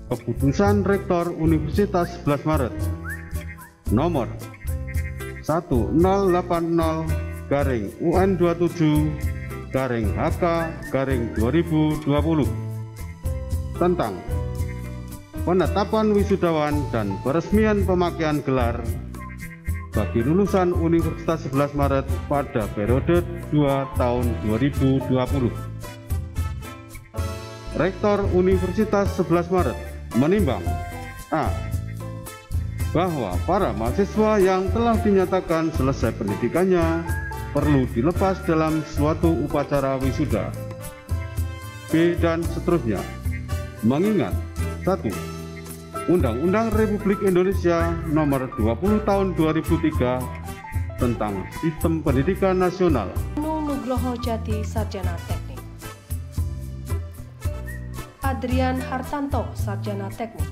Keputusan Rektor Universitas 11 Maret nomor 1080/UN27/HK/2020 tentang penetapan wisudawan dan peresmian pemakaian gelar bagi lulusan Universitas 11 Maret pada periode 2 tahun 2020. Rektor Universitas 11 Maret menimbang A. Bahwa para mahasiswa yang telah dinyatakan selesai pendidikannya perlu dilepas dalam suatu upacara wisuda. B. Dan seterusnya. Mengingat 1. Undang-Undang Republik Indonesia Nomor 20 Tahun 2003 tentang Sistem Pendidikan Nasional. Nugroho Jati, Sarjana Teknik. Adrian Hartanto, Sarjana Teknik.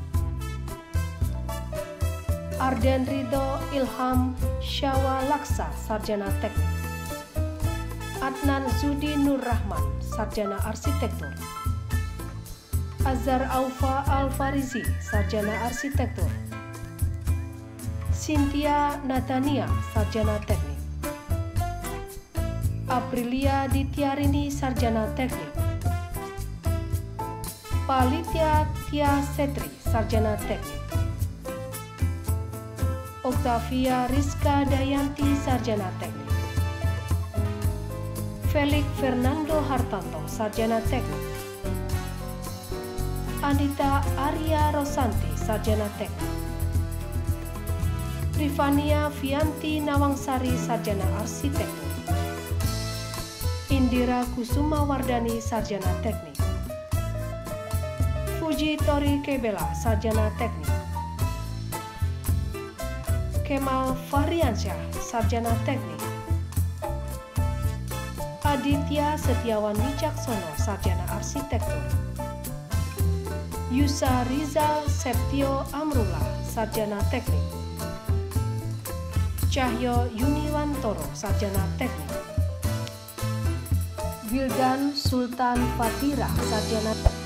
Arden Ridho Ilham Syawalaksa, Sarjana Teknik. Adnan Zudi Nur Rahman, Sarjana Arsitektur. Azhar Aufa Al-Farizi, Sarjana Arsitektur. Cynthia Natania, Sarjana Teknik. Aprilia Dityarini, Sarjana Teknik. Palitya Tia Setri, Sarjana Teknik. Octavia Rizka Dayanti, Sarjana Teknik. Felix Fernando Hartanto, Sarjana Teknik. Anita Arya Rosanti, Sarjana Teknik. Rifania Fianti Nawangsari, Sarjana Arsitektur. Indira Kusuma Wardani, Sarjana Teknik. Fuji Tori Kebela, Sarjana Teknik. Kemal Fahriansyah, Sarjana Teknik. Aditya Setiawan Wicaksono, Sarjana Arsitektur. Yusa Rizal Septio Amrullah, Sarjana Teknik. Cahyo Yuniwantoro, Sarjana Teknik. Wildan Sultan Fatira, Sarjana Teknik.